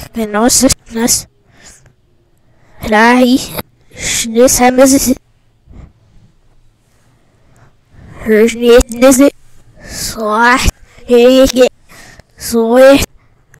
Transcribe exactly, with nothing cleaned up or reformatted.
بنصر ناس راعي شنس همز هرنيت نزل صاح هيك صويح